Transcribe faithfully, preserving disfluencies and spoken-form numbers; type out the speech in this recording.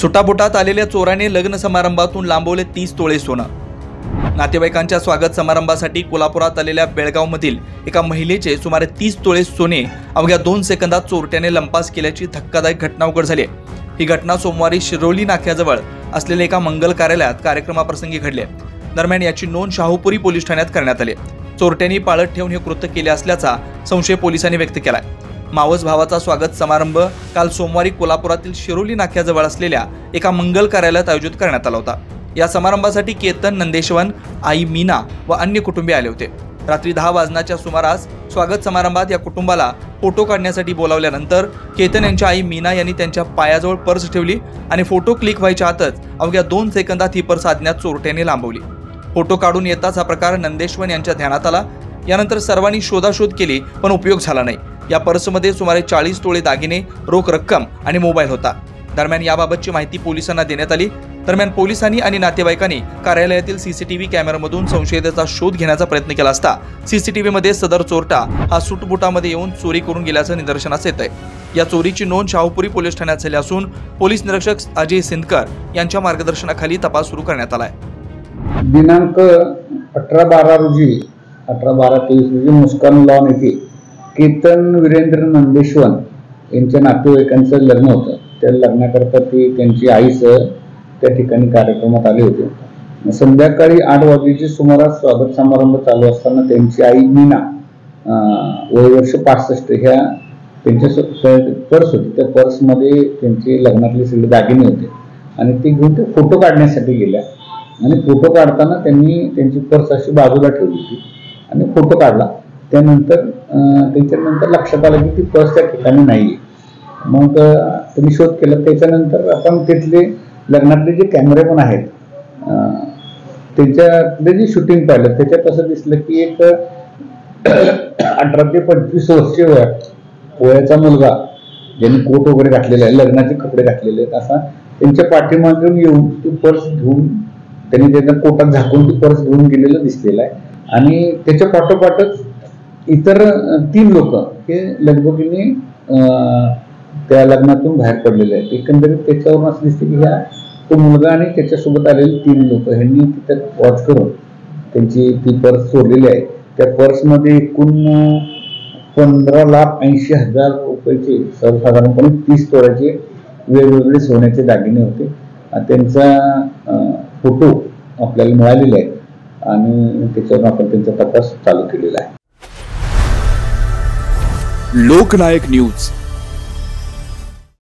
सुटाबुटात आलेल्या चोराने लग्न समारंभातून लांबवले तीस तोळे सोनं। नातेवाईकांच्या स्वागत समारंभासाठी कोल्हापुरात आलेल्या बेळगावमधील एका महिलेचे सुमारे तीस तोळे सोने अवघ्या दोन सेकंदात चोरट्याने लंपास केल्याची धक्कादायक घटना उघड झाली आहे। ही घटना सोमवारी शिरोली नाक्याजवळ असलेल्या एका मंगल कार्यालयात कार्यक्रमाप्रसंगी घडली आहे। दरम्यान याची नोंद शाहूपुरी पोलीस ठाण्यात करण्यात आली। चोरट्यांनी पाळत ठेवून हे कृत्य केले असल्याचा संशय पोलिसांनी व्यक्त केलाय। मावस भावाचा स्वागत समारंभ काल सोमवारी कोल्हापुरातील शिरोली नाक्याजवळ असलेल्या एका मंगल कार्यालयात आयोजित करण्यात आला होता। या समारंभासाठी केतन नंदेशवन, आई मीना व अन्य कुटुंबीय आले होते। रात्री दहा वाजण्याच्या सुमारास स्वागत समारंभात या कुटुंबाला फोटो काढण्यासाठी बोलावल्यानंतर केतन यांच्या आई मीना यांनी त्यांच्या पायाजवळ पर्स ठेवली आणि फोटो क्लिक व्हायच्या आतच अवघ्या दोन सेकंदात ही पर्स अज्ञात चोरट्याने लांबवली। फोटो काढून येताच हा प्रकार नंदेशवन यांच्या ध्यानात आला। यानंतर सर्वांनी शोधाशोध केली पण उपयोग झाला नाही। या पर्समध्ये सुमारे चाळीस तोळे दागिने, रोख रक्कम आणि मोबाईल होता। दरम्यान याबाबतची माहिती पोलिसांना देण्यात आली। दरम्यान पोलिसांनी आणि नातेवाईकांनी कार्यालयातील सीसीटीव्ही कॅमेऱ्यामधून संशयिताचा शोध घेण्याचा प्रयत्न केला असता सीसीटीव्हीमध्ये सदर चोरटा हा सुटबुटामध्ये येऊन चोरी करून गेल्याचं निदर्शनास येत आहे। या चोरीची नोंद शाहूपुरी पोलीस ठाण्यात झाली असून पोलीस निरीक्षक अजय सिंदकर यांच्या मार्गदर्शनाखाली तपास सुरू करण्यात आला आहे। दिनांक अठरा बारा रोजी अठरा बारा तेवीस रोजी मुस्कान लॉन येथे केतन वीरेंद्र नंदेशवन यांच्या नातेवाईकांचं लग्न होतं। त्या लग्नाकरता ती त्यांची आईसह त्या ठिकाणी कार्यक्रमात आले होते। संध्याकाळी आठ वाजेच्या सुमारास स्वागत समारंभ चालू असताना त्यांची आई मीना वय वर्ष पासष्ट ह्या त्यांच्या पर्स होती। त्या पर्समध्ये त्यांचे लग्नातले सगळे दागिने होते आणि ते घेऊन ते फोटो काढण्यासाठी गेल्या आणि फोटो काढताना त्यांनी त्यांची पर्स अशी बाजूला ठेवली होती आणि फोटो काढला। त्यानंतर त्याच्यानंतर लक्षात आलं की ती पर्स त्या ठिकाणी नाही। मग त्यांनी शोध केला। त्याच्यानंतर आपण तिथले लग्नातले जे कॅमेरे पण आहेत त्याच्यातले जे शूटिंग पाहिलं त्याच्यात असं दिसलं की एक अठरा ते पंचवीस वर्षीय वया वयाचा मुलगा ज्यांनी कोट वगैरे घातलेला आहे, लग्नाचे कपडे घातलेले आहेत, असा त्यांच्या पाठीमागून येऊन ती पर्स घेऊन त्यांनी त्याच्या कोटात झाकून ती पर्स घेऊन गेलेलं दिसलेलं आहे। आणि त्याच्या पाठोपाठच इतर तीन लोक हे लगबगीने त्या लग्नातून बाहेर पडलेले आहेत। एकंदरीत त्याच्यावरून असं दिसते की ह्या तो मुलगा आणि त्याच्यासोबत आलेले तीन लोक ह्यांनी तिथं वॉच करून त्यांची ती पर्स चोरलेली आहे। त्या पर्समध्ये एकूण पंधरा लाख ऐंशी हजार रुपयाचे सर्वसाधारणपणे तीस तोळ्याचे वेगवेगळे सोन्याचे दागिने होते। त्यांचा फोटो आपल्याला मिळालेला आहे आणि त्याच्यावर आपण त्यांचा तपास चालू केलेला आहे। लोकनायक न्यूज।